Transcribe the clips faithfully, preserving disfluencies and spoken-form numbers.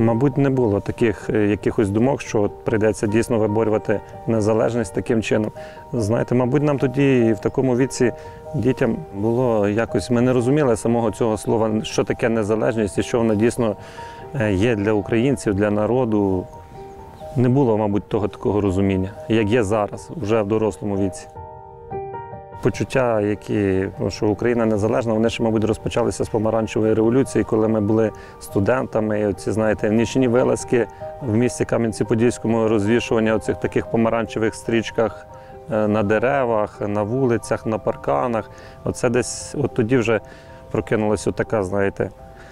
Мабуть, не було таких якихось думок, що прийдеться дійсно виборювати незалежність таким чином. Знаєте, мабуть, нам тоді в такому віці дітям було якось, ми не розуміли самого цього слова, що таке незалежність і що вона дійсно є для українців, для народу. Не було, мабуть, того такого розуміння, як є зараз, вже в дорослому віці. Почуття, які, що Україна незалежна, вони ще, мабуть, розпочалися з помаранчевої революції, коли ми були студентами. І оці, знаєте, нічні вилазки в місті Кам'янці-Подільському, розвішування оцих таких помаранчевих стрічках на деревах, на вулицях, на парканах. Оце десь, от тоді вже прокинулася така, знаєте,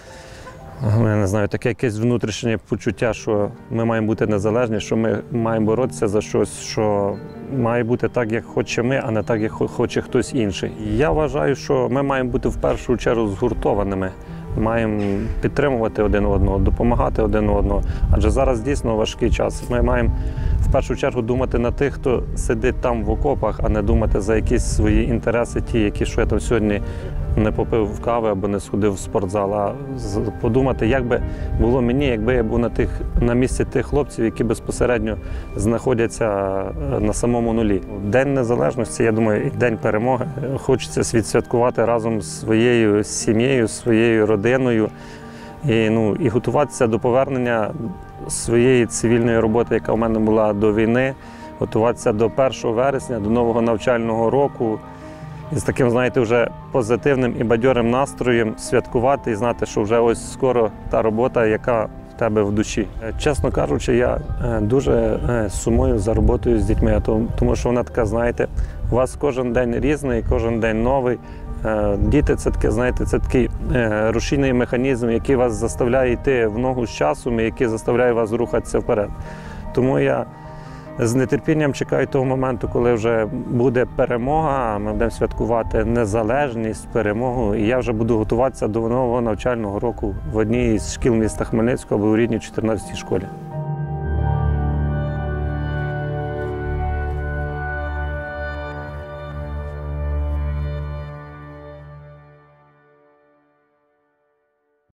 я не знаю, таке якесь внутрішнє почуття, що ми маємо бути незалежні, що ми маємо боротися за щось, що має бути так, як хочемо ми, а не так, як хоче хтось інший. Я вважаю, що ми маємо бути в першу чергу згуртованими, маємо підтримувати один одного, допомагати один одного. Адже зараз дійсно важкий час. Ми маємо в першу чергу думати на тих, хто сидить там в окопах, а не думати за якісь свої інтереси, ті, які що я там сьогодні не попив кави або не сходив в спортзал, а подумати, як би було мені, якби я був на, тих, на місці тих хлопців, які безпосередньо знаходяться на самому нулі. День Незалежності, я думаю, і День перемоги хочеться відсвяткувати разом з своєю сім'єю, своєю родиною і, ну, і готуватися до повернення своєї цивільної роботи, яка в мене була до війни, готуватися до першого вересня, до нового навчального року. І з таким, знаєте, вже позитивним і бадьорим настроєм святкувати і знати, що вже ось скоро та робота, яка в тебе в душі. Чесно кажучи, я дуже сумую за роботою з дітьми, тому що вона така, знаєте, у вас кожен день різний, кожен день новий. Діти – це таке, знаєте, це такий рушійний механізм, який вас заставляє йти в ногу з часом і який заставляє вас рухатися вперед. Тому я з нетерпінням чекаю того моменту, коли вже буде перемога, ми будемо святкувати незалежність, перемогу, і я вже буду готуватися до нового навчального року в одній із шкіл міста Хмельницького або у рідній чотирнадцятій школі.